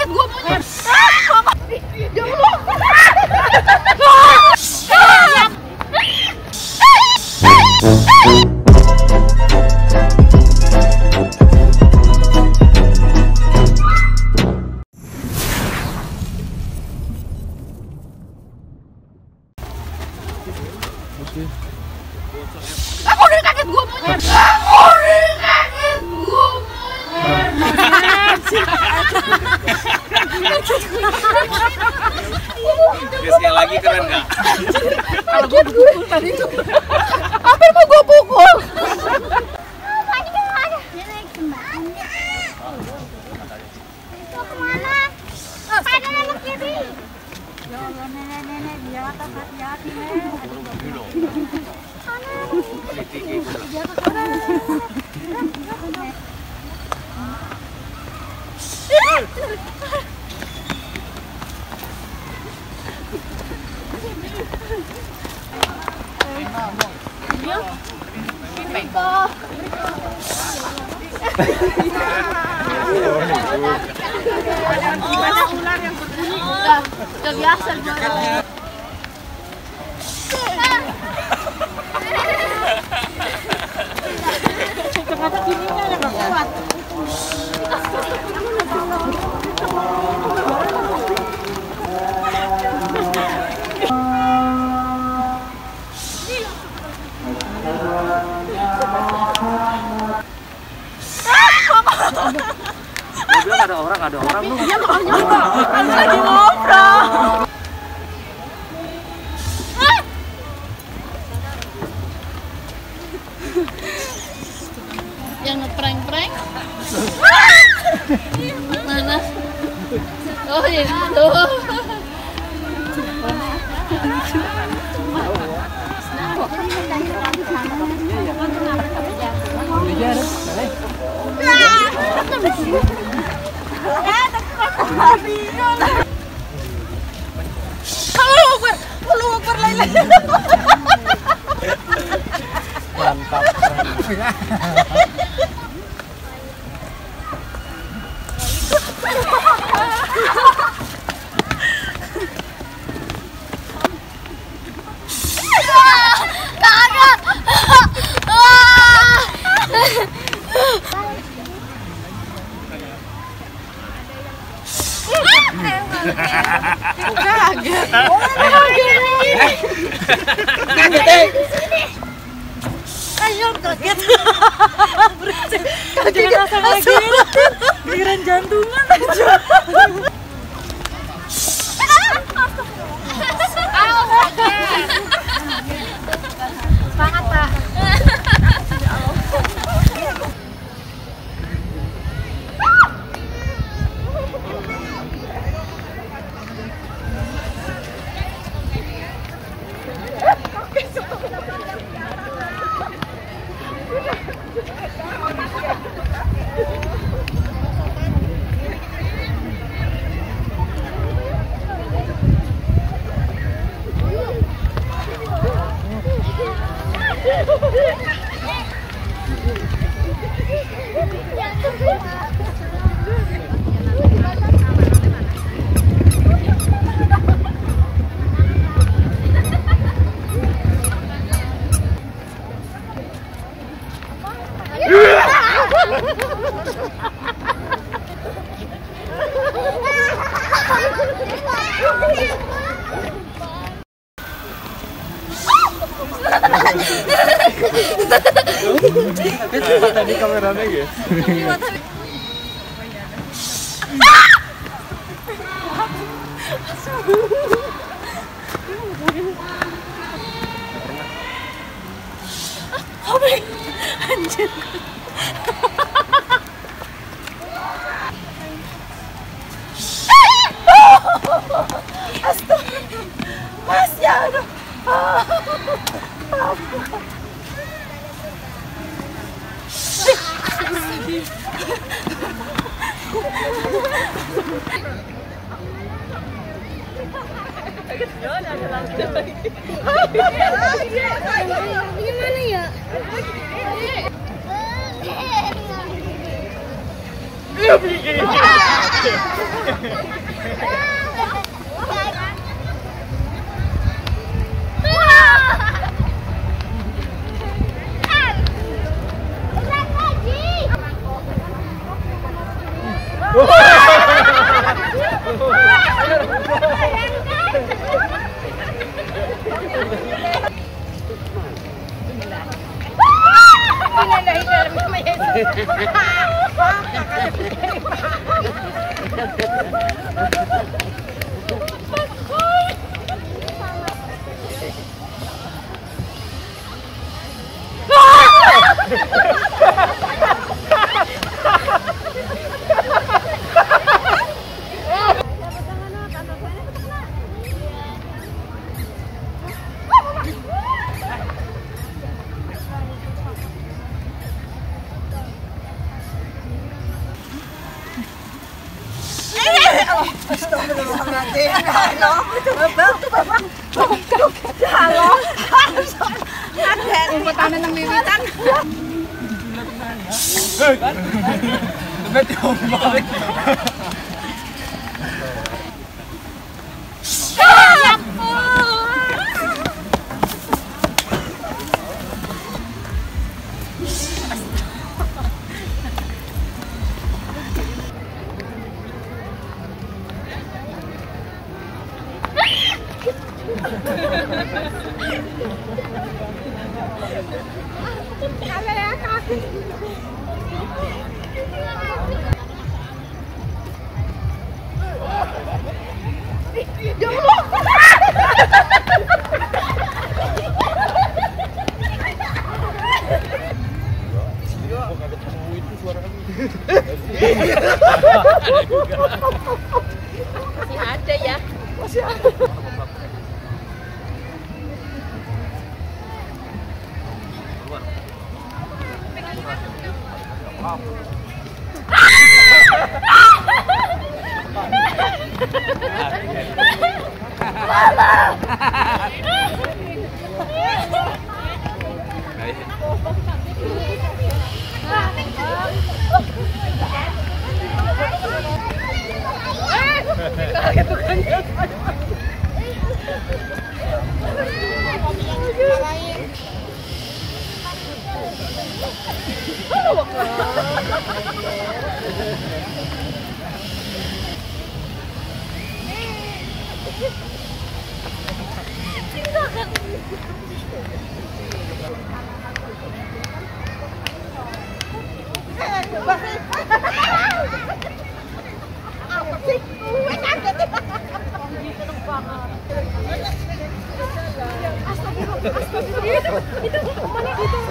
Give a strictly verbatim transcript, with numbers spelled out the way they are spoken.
kaget gua monyet. Ya Allah. Aku udah kaget gua monyet. Aku udah kaget gua monyet. Sekali lagi keren nggak? Kalau gua pukul tadi itu, hampir mau gua pukul. Itu kemana? Pada anak kiri. Ya Allah, nenek-nenek di atas hati-hati, Nek. Udah, udah biasa juara. Ternyata gininya yang nggak kuat. Dia bilang ada orang, ada orang lu. Dia nggak nyangka, aku lagi ngobrol. Yang ngeprank-prank mana? Oh itu. Halo, gue, halo, gue Laila. Mantap. Kaget. Kaget. Kaget. Ayo kaget. Kaget rasa lagi. Pikiran jantungan aja. Semangat, Pak. Tadi kameranya ya. Anjir. Astaga. Mas ya. Gimana ya? Iya, Umpetannya nang wiwitan. Tebet diombak. Masih ada ya. Masih ada. Apa sih? Gue kaget. Astagfirullah, astagfirullah. Itu, itu, mana itu?